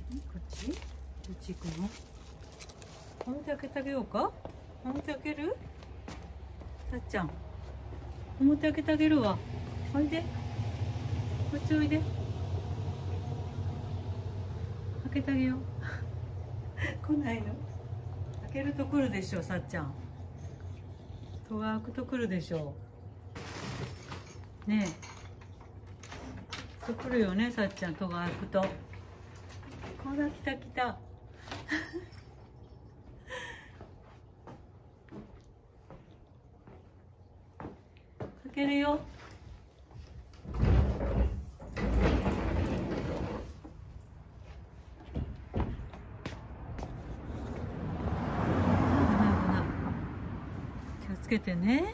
こっちどっち行くの？表開けてあげようか？表開ける？さっちゃん表開けてあげるわ。おいで、こっちおいで、開けてあげよう。来ないの？開けると来るでしょ、さっちゃん。戸が開くと来るでしょねえ、と来るよね、さっちゃん。戸が開くと。ほら、来た来た。開けるよ。気をつけてね、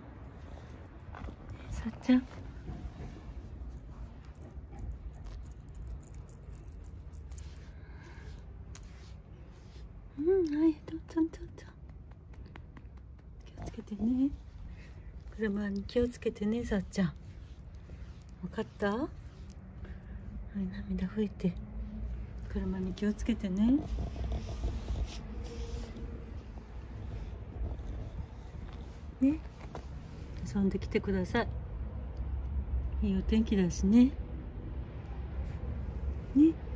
さっちゃん。はい、どんどん。気をつけてね。車に気をつけてね、さっちゃん。分かった？はい、涙拭いて。車に気をつけてね。ね、遊んできてください。いいお天気だしね。ね。